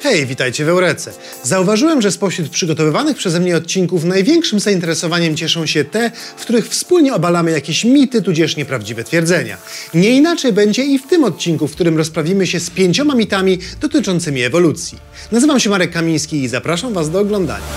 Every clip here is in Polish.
Hej, witajcie w Eurece. Zauważyłem, że spośród przygotowywanych przeze mnie odcinków największym zainteresowaniem cieszą się te, w których wspólnie obalamy jakieś mity, tudzież nieprawdziwe twierdzenia. Nie inaczej będzie i w tym odcinku, w którym rozprawimy się z 5 mitami dotyczącymi ewolucji. Nazywam się Marek Kamiński i zapraszam Was do oglądania.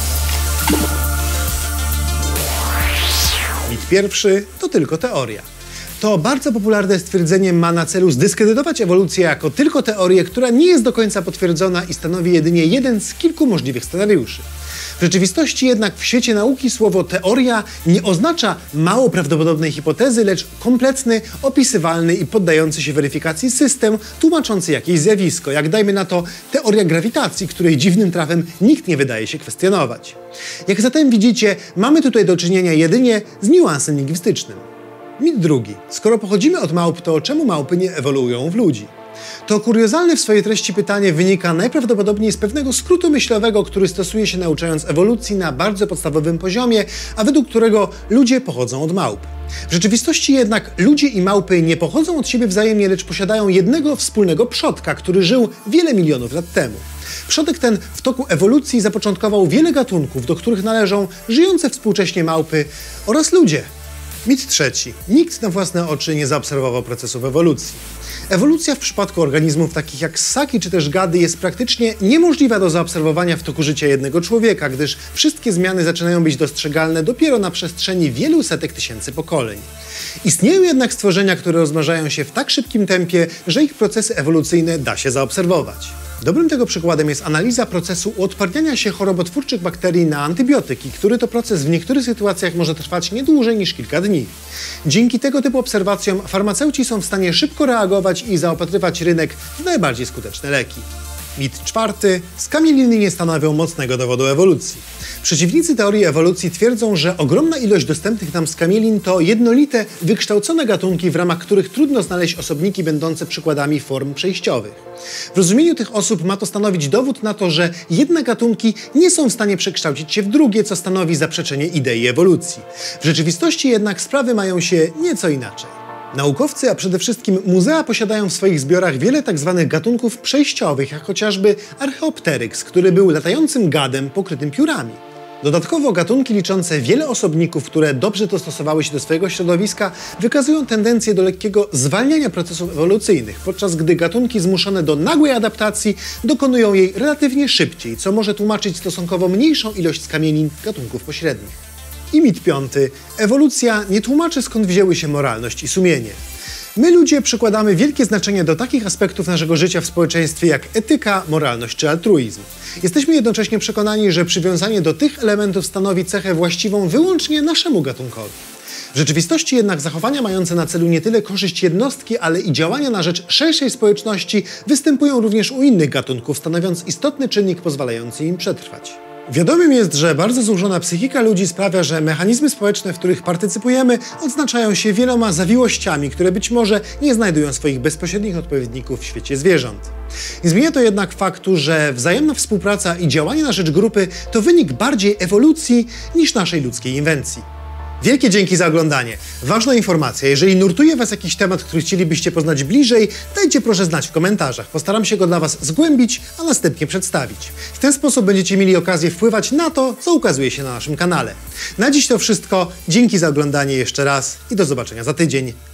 Mit pierwszy to tylko teoria. To bardzo popularne stwierdzenie ma na celu zdyskredytować ewolucję jako tylko teorię, która nie jest do końca potwierdzona i stanowi jedynie jeden z kilku możliwych scenariuszy. W rzeczywistości jednak w świecie nauki słowo teoria nie oznacza mało prawdopodobnej hipotezy, lecz kompletny, opisywalny i poddający się weryfikacji system tłumaczący jakieś zjawisko, jak dajmy na to teoria grawitacji, której dziwnym trafem nikt nie wydaje się kwestionować. Jak zatem widzicie, mamy tutaj do czynienia jedynie z niuansem lingwistycznym. Mit drugi. Skoro pochodzimy od małp, to czemu małpy nie ewoluują w ludzi? To kuriozalne w swojej treści pytanie wynika najprawdopodobniej z pewnego skrótu myślowego, który stosuje się nauczając ewolucji na bardzo podstawowym poziomie, a według którego ludzie pochodzą od małp. W rzeczywistości jednak ludzie i małpy nie pochodzą od siebie wzajemnie, lecz posiadają jednego wspólnego przodka, który żył wiele milionów lat temu. Przodek ten w toku ewolucji zapoczątkował wiele gatunków, do których należą żyjące współcześnie małpy oraz ludzie. Mit trzeci. Nikt na własne oczy nie zaobserwował procesów ewolucji. Ewolucja w przypadku organizmów takich jak ssaki czy też gady jest praktycznie niemożliwa do zaobserwowania w toku życia jednego człowieka, gdyż wszystkie zmiany zaczynają być dostrzegalne dopiero na przestrzeni wielu setek tysięcy pokoleń. Istnieją jednak stworzenia, które rozmnażają się w tak szybkim tempie, że ich procesy ewolucyjne da się zaobserwować. Dobrym tego przykładem jest analiza procesu uodparniania się chorobotwórczych bakterii na antybiotyki, który to proces w niektórych sytuacjach może trwać nie dłużej niż kilka dni. Dzięki tego typu obserwacjom farmaceuci są w stanie szybko reagować i zaopatrywać rynek w najbardziej skuteczne leki. Mit czwarty. Skamieliny nie stanowią mocnego dowodu ewolucji. Przeciwnicy teorii ewolucji twierdzą, że ogromna ilość dostępnych nam skamielin to jednolite, wykształcone gatunki, w ramach których trudno znaleźć osobniki będące przykładami form przejściowych. W rozumieniu tych osób ma to stanowić dowód na to, że jedne gatunki nie są w stanie przekształcić się w drugie, co stanowi zaprzeczenie idei ewolucji. W rzeczywistości jednak sprawy mają się nieco inaczej. Naukowcy, a przede wszystkim muzea posiadają w swoich zbiorach wiele tzw. gatunków przejściowych, jak chociażby Archaeopteryx, który był latającym gadem pokrytym piórami. Dodatkowo gatunki liczące wiele osobników, które dobrze dostosowały się do swojego środowiska, wykazują tendencję do lekkiego zwalniania procesów ewolucyjnych, podczas gdy gatunki zmuszone do nagłej adaptacji dokonują jej relatywnie szybciej, co może tłumaczyć stosunkowo mniejszą ilość skamielin gatunków pośrednich. I mit piąty. Ewolucja nie tłumaczy, skąd wzięły się moralność i sumienie. My ludzie przykładamy wielkie znaczenie do takich aspektów naszego życia w społeczeństwie jak etyka, moralność czy altruizm. Jesteśmy jednocześnie przekonani, że przywiązanie do tych elementów stanowi cechę właściwą wyłącznie naszemu gatunkowi. W rzeczywistości jednak zachowania mające na celu nie tyle korzyść jednostki, ale i działania na rzecz szerszej społeczności występują również u innych gatunków, stanowiąc istotny czynnik pozwalający im przetrwać. Wiadomym jest, że bardzo złożona psychika ludzi sprawia, że mechanizmy społeczne, w których partycypujemy, odznaczają się wieloma zawiłościami, które być może nie znajdują swoich bezpośrednich odpowiedników w świecie zwierząt. Nie zmienia to jednak faktu, że wzajemna współpraca i działanie na rzecz grupy to wynik bardziej ewolucji niż naszej ludzkiej inwencji. Wielkie dzięki za oglądanie. Ważna informacja, jeżeli nurtuje Was jakiś temat, który chcielibyście poznać bliżej, dajcie proszę znać w komentarzach. Postaram się go dla Was zgłębić, a następnie przedstawić. W ten sposób będziecie mieli okazję wpływać na to, co ukazuje się na naszym kanale. Na dziś to wszystko. Dzięki za oglądanie jeszcze raz i do zobaczenia za tydzień.